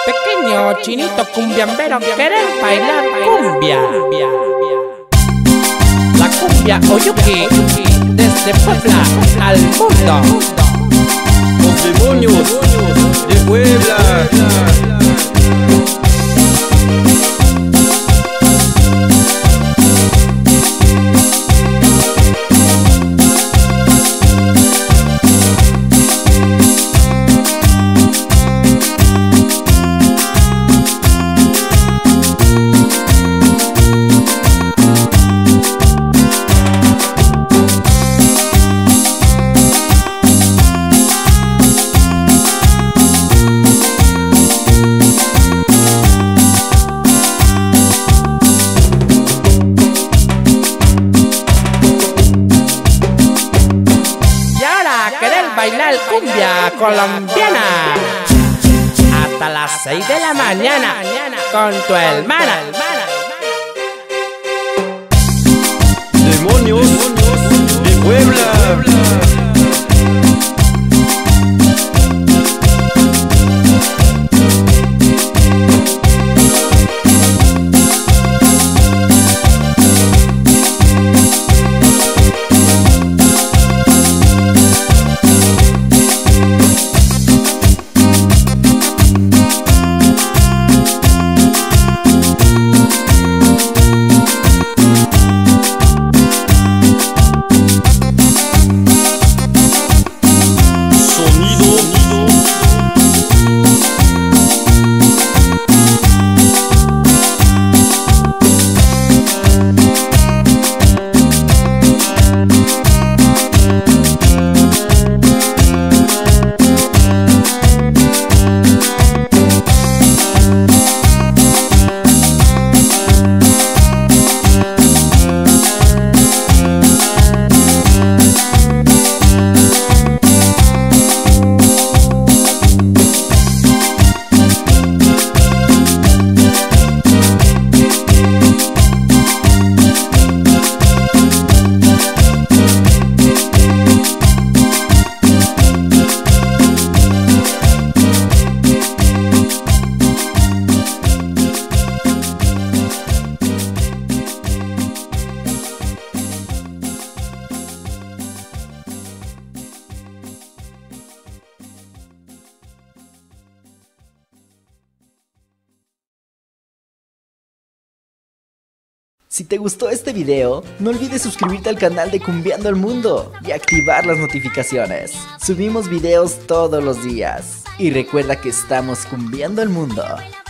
Pequeño chinito cumbiambero, querer bailar cumbia. La cumbia Oyuki, desde Puebla al mundo. Los demonios de Puebla. Bailar cumbia colombiana hasta las 6 de la mañana con tu hermana. Demonios de Puebla. Si te gustó este video, no olvides suscribirte al canal de Cumbiando el Mundo y activar las notificaciones. Subimos videos todos los días. Y recuerda que estamos cumbiando el mundo.